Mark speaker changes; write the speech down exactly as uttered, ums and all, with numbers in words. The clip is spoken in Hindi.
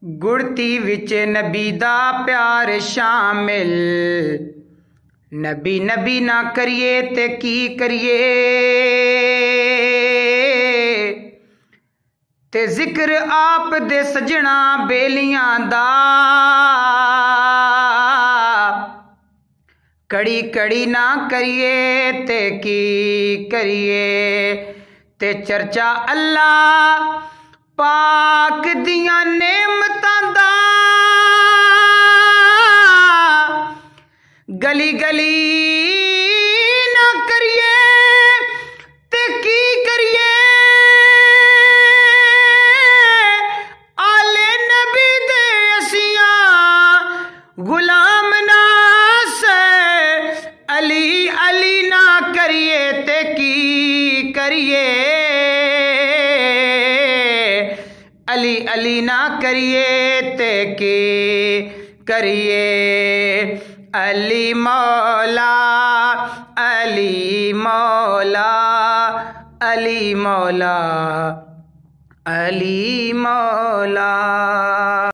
Speaker 1: गुड़ती विच नबी दा प्यार शामिल। नबी नबी ना करिए ते की करिए, ते जिक्र आप दे सजना बेलियां दा। कड़ी कड़ी ना करिए ते की करिए, ते चर्चा अल्लाह पाक दियां नेमतां दा। गली गली ना करिए ते की करिए, आले नबी दे असियां गुलाम ना से। अली अली ना करिए ते की करिए, अली अली ना करिए ते की करिए। अली मौला अली मौला अली मौला अली मौला।